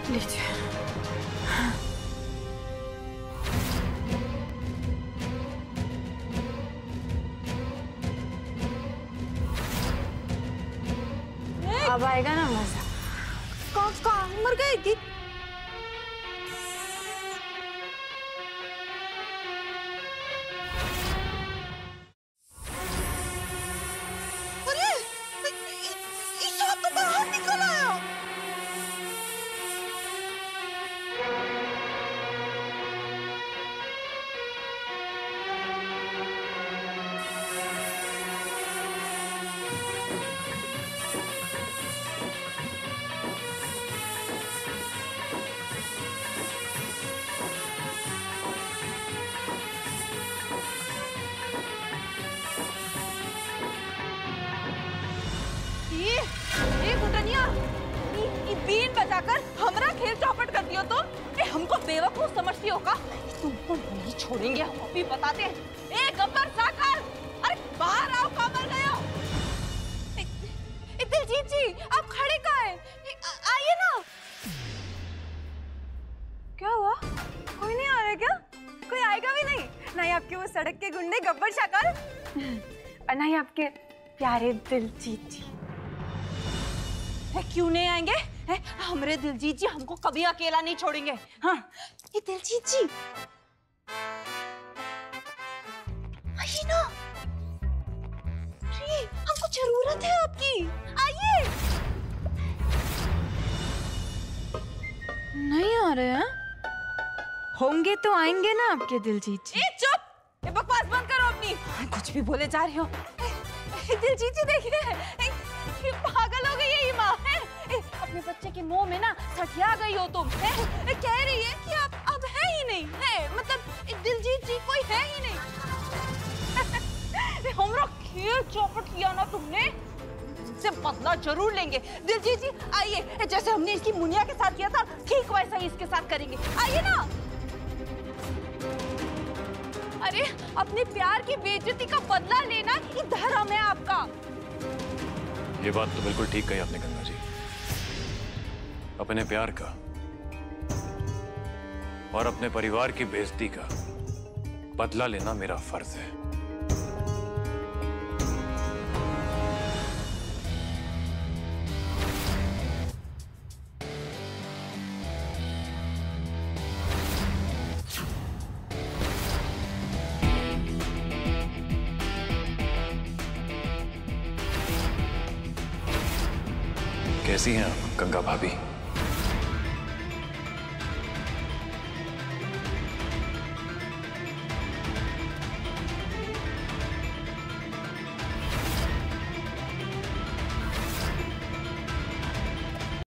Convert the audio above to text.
लीजिए। अब आएगा ना मजा। कहाँ मर गई? बीन बजाकर हमरा खेल चौपट कर दियो तो हमको बेवकूफ समझती हो का? तुमको नहीं छोड़ेंगे हम, अभी बताते हैं। ए गब्बर साकर, अरे बाहर आओ, कहाँ मर गए हो? दिलजीत जी आप खड़े कहाँ हैं? आइए ना। क्या हुआ? कोई नहीं आ रहा क्या? कोई आएगा भी नहीं? नहीं आपके वो सड़क के गुंडे गब्बर साकर और नहीं आपके प्यारे दिलजीत जी। क्यों नहीं आएंगे? हमरे दिलजीत जी हमको कभी अकेला नहीं छोड़ेंगे। हाँ ये दिलजीत जी आइए ना, हमको जरूरत है आपकी, आइए। नहीं आ रहे हैं? होंगे तो आएंगे ना आपके दिलजीत जी। चुप, ये बकवास बंद करो अपनी। कुछ भी बोले जा रही हो। दिलजीत जी देखिए, पागल हो गई है ये माँ। अपने बच्चे के मुंह में ना सठिया गई हो तुम। कह रही है कि आप अब है ही नहीं है, मतलब दिलजीत जी कोई है ही नहीं। हमरा खेल चौपट किया ना तुमने, इससे बदला जरूर लेंगे। दिलजीत जी आइए, जैसे हमने इसकी मुनिया के साथ किया था ठीक वैसा ही इसके साथ करेंगे, आइए ना। अरे अपने प्यार की बेइज्जती का बदला लेना ये धर्म है आपका। ये बात तो बिल्कुल ठीक कही आपने गंगा जी। अपने प्यार का और अपने परिवार की बेइज्जती का बदला लेना मेरा फर्ज है। कैसी हैं आप गंगा भाभी?